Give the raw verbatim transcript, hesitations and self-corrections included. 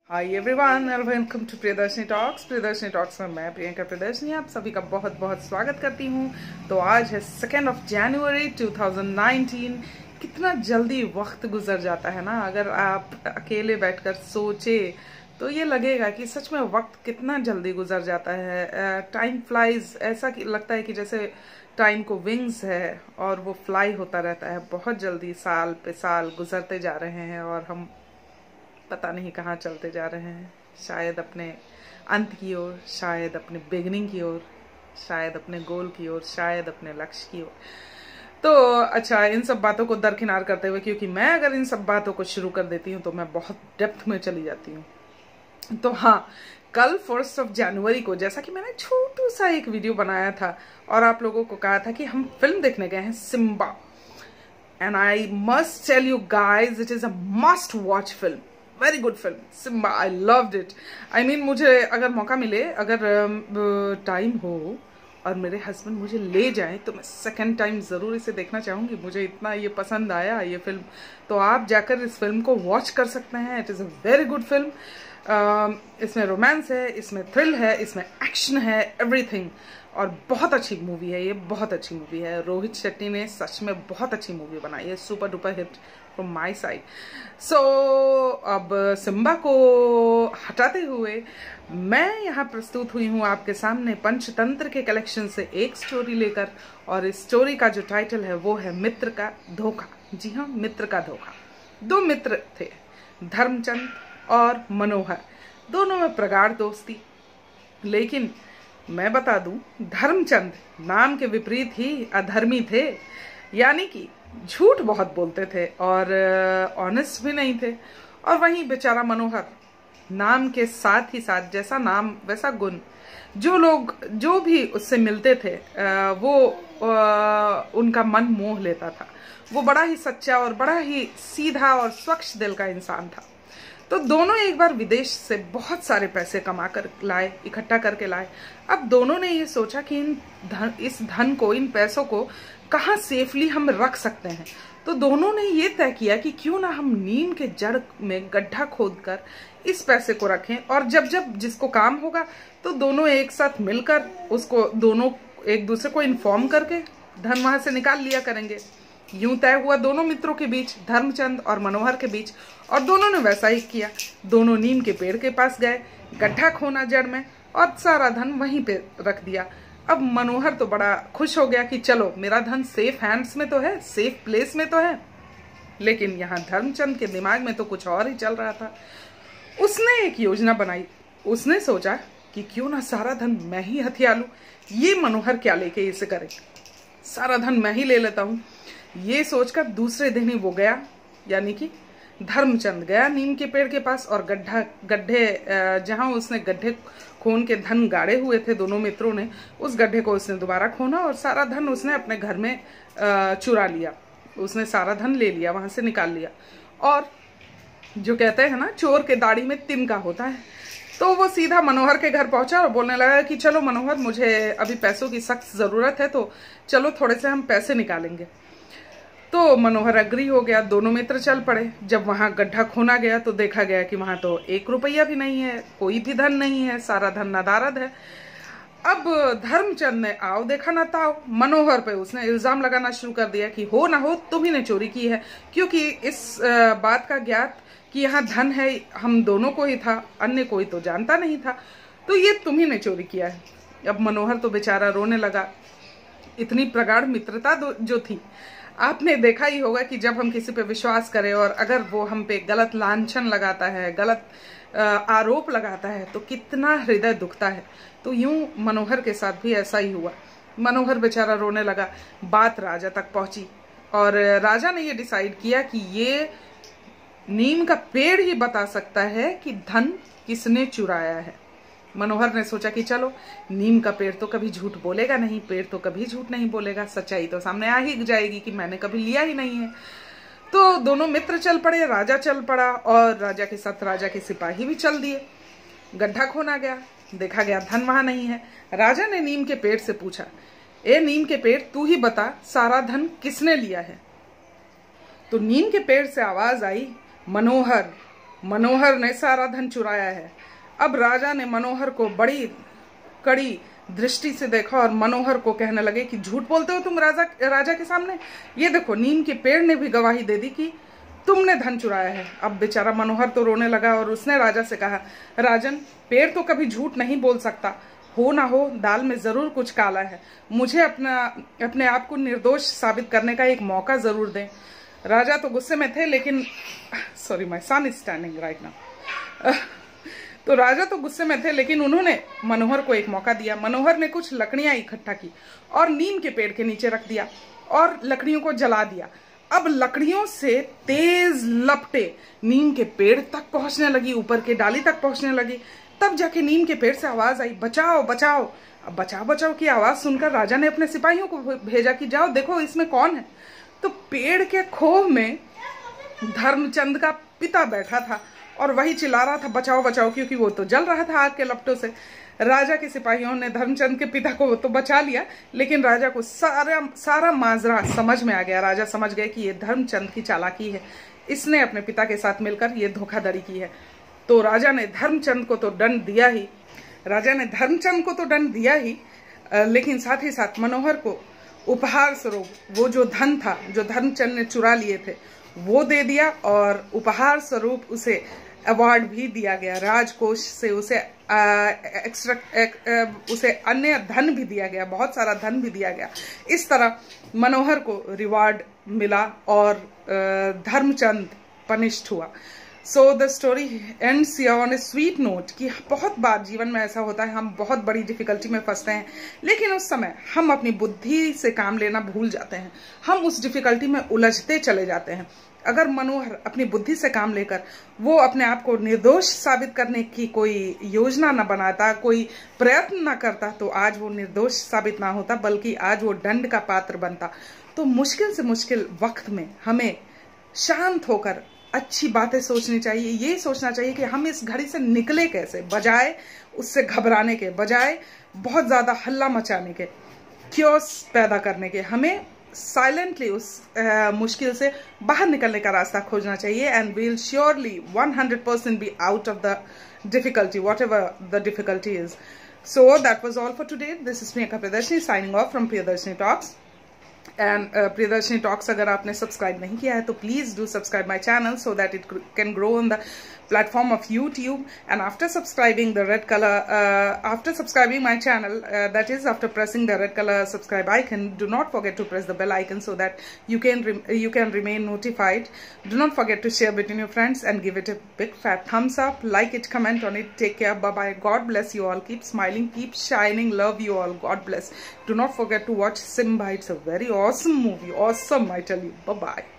Hi everyone and welcome to Priyadarshini talks. Priyadarshini talks में मैं प्रियंका प्रियदर्शनी आप सभी का बहुत बहुत स्वागत करती हूँ। तो आज है second of January two thousand nineteen. कितना जल्दी वक्त गुजर जाता है ना। अगर आप अकेले बैठकर सोचे तो ये लगेगा कि सच में वक्त कितना जल्दी गुजर जाता है। टाइम फ्लाइज, ऐसा लगता है कि जैसे टाइम को विंग्स है और वो फ्लाई होता रहता है। बहुत जल्दी साल पे साल गुजरते जा रहे हैं और हम पता नहीं कहाँ चलते जा रहे हैं। शायद अपने अंत की ओर, शायद अपने बिगिनिंग की ओर, शायद अपने गोल की ओर, शायद अपने लक्ष्य की ओर। तो अच्छा, इन सब बातों को दरकिनार करते हुए, क्योंकि मैं अगर इन सब बातों को शुरू कर देती हूँ तो मैं बहुत डेप्थ में चली जाती हूँ। तो हाँ, कल फर्स्ट ऑफ जनवरी को, जैसा कि मैंने छोटू सा एक वीडियो बनाया था और आप लोगों को कहा था कि हम फिल्म देखने गए हैं Simmba. And I must tell you guys, it is a must watch film. Very good film Simmba, I loved it. I mean, मुझे अगर मौका मिले, अगर टाइम uh, हो और मेरे हस्बैंड मुझे ले जाएं तो मैं सेकंड टाइम ज़रूर इसे देखना चाहूँगी। मुझे इतना ये पसंद आया ये फिल्म। तो आप जाकर इस फिल्म को वॉच कर सकते हैं। It is a very good film. इसमें रोमांस है, इसमें थ्रिल है, इसमें एक्शन है, एवरीथिंग। और बहुत अच्छी मूवी है ये, बहुत अच्छी मूवी है। रोहित शेट्टी ने सच में बहुत अच्छी मूवी बनाई है। Super duper hit from my side. So अब सिम्बा को हटाते हुए मैं यहाँ प्रस्तुत हुई हूँ आपके सामने पंचतंत्र के कलेक्शन से एक स्टोरी लेकर। और इस स्टोरी का जो टाइटल है वो है मित्र का धोखा। जी हाँ, मित्र का धोखा। दो मित्र थे, धर्मचंद और मनोहर। दोनों में प्रगाढ़ दोस्ती। लेकिन मैं बता दूं, धर्मचंद नाम के विपरीत ही अधर्मी थे। यानी कि झूठ बहुत बोलते थे और ऑनेस्ट भी नहीं थे। और वहीं बेचारा मनोहर, नाम के साथ ही साथ जैसा नाम वैसा गुण। जो लोग जो भी उससे मिलते थे वो उनका मन मोह लेता था। वो बड़ा ही सच्चा और बड़ा ही सीधा और स्वच्छ दिल का इंसान था। तो दोनों एक बार विदेश से बहुत सारे पैसे कमा कर लाए, इकट्ठा करके लाए। अब दोनों ने ये सोचा कि इन धन इस धन को, इन पैसों को कहाँ सेफली हम रख सकते हैं। तो दोनों ने ये तय किया कि क्यों ना हम नीम के जड़ में गड्ढा खोदकर इस पैसे को रखें, और जब जब जिसको काम होगा तो दोनों एक साथ मिलकर उसको, दोनों एक दूसरे को इन्फॉर्म करके धन वहां से निकाल लिया करेंगे। यूं तय हुआ दोनों मित्रों के बीच, धर्मचंद और मनोहर के बीच। और दोनों ने वैसा ही किया। दोनों नीम के पेड़ के पास गए, गड्ढा खोना जड़ में और सारा धन वहीं पे रख दिया। अब मनोहर तो बड़ा खुश हो गया कि चलो मेरा धन सेफ हैंड्स में तो है, सेफ प्लेस में तो है। लेकिन यहाँ धर्मचंद के दिमाग में तो कुछ और ही चल रहा था। उसने एक योजना बनाई। उसने सोचा कि क्यों ना सारा धन मैं ही हथिया लूं। ये मनोहर क्या लेके इसे करे, सारा धन मैं ही ले लेता हूं। ये सोचकर दूसरे दिन ही वो गया, यानी कि धर्मचंद गया नीम के पेड़ के पास और गड्ढा गड्ढे जहां उसने गड्ढे खोन के धन गाड़े हुए थे दोनों मित्रों ने, उस गड्ढे को उसने दोबारा खोना और सारा धन उसने अपने घर में चुरा लिया। उसने सारा धन ले लिया, वहां से निकाल लिया। और जो कहते हैं ना, चोर के दाढ़ी में तिनका होता है। तो वो सीधा मनोहर के घर पहुंचा और बोलने लगा कि चलो मनोहर, मुझे अभी पैसों की सख्त जरूरत है, तो चलो थोड़े से हम पैसे निकालेंगे। तो मनोहर अग्री हो गया। दोनों मित्र चल पड़े। जब वहां गड्ढा खोना गया तो देखा गया कि वहां तो एक रुपया भी नहीं है, कोई भी धन नहीं है, सारा धन नदारद है। अब धर्मचंद ने आओ देखा ना ताओ, मनोहर पे उसने इल्जाम लगाना शुरू कर दिया कि हो ना हो तुम ही ने चोरी की है, क्योंकि इस बात का ज्ञात कि यहाँ धन है हम दोनों को ही था, अन्य कोई तो जानता नहीं था, तो ये तुम ही ने चोरी किया है। अब मनोहर तो बेचारा रोने लगा। इतनी प्रगाढ़ मित्रता जो थी, आपने देखा ही होगा कि जब हम किसी पे विश्वास करें और अगर वो हम पे गलत लांछन लगाता है, गलत आरोप लगाता है, तो कितना हृदय दुखता है। तो यूं मनोहर के साथ भी ऐसा ही हुआ। मनोहर बेचारा रोने लगा। बात राजा तक पहुंची और राजा ने ये डिसाइड किया कि ये नीम का पेड़ ही बता सकता है कि धन किसने चुराया है। मनोहर ने सोचा कि चलो, नीम का पेड़ तो कभी झूठ बोलेगा नहीं, पेड़ तो कभी झूठ नहीं बोलेगा, सच्चाई तो सामने आ ही जाएगी कि मैंने कभी लिया ही नहीं है। तो दोनों मित्र चल पड़े, राजा चल पड़ा और राजा के साथ राजा के सिपाही भी चल दिए। गड्ढा खोना गया, देखा गया धन वहां नहीं है। राजा ने नीम के पेड़ से पूछा, ए नीम के पेड़, तू ही बता सारा धन किसने लिया है। तो नीम के पेड़ से आवाज आई, मनोहर, मनोहर ने सारा धन चुराया है। अब राजा ने मनोहर को बड़ी कड़ी दृष्टि से देखा और मनोहर को कहने लगे कि झूठ बोलते हो तुम राजा राजा के सामने। ये देखो, नीम के पेड़ ने भी गवाही दे दी कि तुमने धन चुराया है। अब बेचारा मनोहर तो रोने लगा और उसने राजा से कहा, राजन, पेड़ तो कभी झूठ नहीं बोल सकता, हो ना हो दाल में जरूर कुछ काला है। मुझे अपना अपने आप को निर्दोष साबित करने का एक मौका जरूर दें। राजा तो गुस्से में थे, लेकिन sorry my son is standing right now. तो राजा तो गुस्से में थे, लेकिन उन्होंने मनोहर को एक मौका दिया। मनोहर ने कुछ लकड़ियां इकट्ठा की और नीम के पेड़ के नीचे रख दिया और लकड़ियों को जला दिया। अब लकड़ियों से तेज लपटे नीम के पेड़ तक पहुंचने लगी, ऊपर के डाली तक पहुंचने लगी। तब जाके नीम के पेड़ से आवाज आई, बचाओ बचाओ। अब बचाओ बचाओ की आवाज सुनकर राजा ने अपने सिपाहियों को भेजा कि जाओ देखो इसमें कौन है। तो पेड़ के खोह में धर्मचंद का पिता बैठा था और वही चिल्ला रहा था बचाओ बचाओ, क्योंकि वो तो जल रहा था आग के लपटों से। राजा के सिपाहियों ने धर्मचंद के पिता को तो बचा लिया, लेकिन राजा को सारा सारा माजरा समझ में आ गया। राजा समझ गए कि ये धर्मचंद की चालाकी है, इसने अपने पिता के साथ मिलकर ये धोखाधड़ी की है। तो राजा ने धर्मचंद को तो दंड दिया ही राजा ने धर्मचंद को तो दंड दिया ही लेकिन साथ ही साथ मनोहर को उपहार स्वरूप वो जो धन था जो धर्मचंद ने चुरा लिए थे वो दे दिया, और उपहार स्वरूप उसे अवार्ड भी दिया गया। राजकोष से उसे एक्स्ट्रा एक, उसे अन्य धन भी दिया गया, बहुत सारा धन भी दिया गया। इस तरह मनोहर को रिवार्ड मिला और धर्मचंद पनिश्ड हुआ। So the story ends here on a sweet note कि बहुत बार जीवन में ऐसा होता है, हम बहुत बड़ी डिफिकल्टी में फंसते हैं, लेकिन उस समय हम अपनी बुद्धि से काम लेना भूल जाते हैं, हम उस डिफिकल्टी में उलझते चले जाते हैं। अगर मनोहर अपनी बुद्धि से काम लेकर वो अपने आप को निर्दोष साबित करने की कोई योजना न बनाता, कोई प्रयत्न न करता, तो आज वो निर्दोष साबित ना होता, बल्कि आज वो दंड का पात्र बनता। तो मुश्किल से मुश्किल वक्त में हमें शांत होकर अच्छी बातें सोचनी चाहिए। ये सोचना चाहिए कि हम इस घड़ी से निकले कैसे, बजाय उससे घबराने के, बजाय बहुत ज्यादा हल्ला मचाने के, क्योस पैदा करने के। हमें साइलेंटली उस uh, मुश्किल से बाहर निकलने का रास्ता खोजना चाहिए, and we'll surely one hundred percent be out of the difficulty, whatever the difficulty is. So that was all for today. This is Priyadarshini signing off from Priyadarshini Talks. And uh, Priyadarshini Talks अगर आपने subscribe नहीं किया है तो please do subscribe my channel so that it can grow on the platform of YouTube. And after subscribing the red color, uh, after subscribing my channel, uh, that is after pressing the red color subscribe icon, do not forget to press the bell icon so that you can re you can remain notified. Do not forget to share between your friends and give it a big fat thumbs up. Like it, comment on it. Take care. Bye bye. God bless you all. Keep smiling. Keep shining. Love you all. God bless. Do not forget to watch Simbaa. It's a very awesome movie. Awesome, I tell you. Bye bye.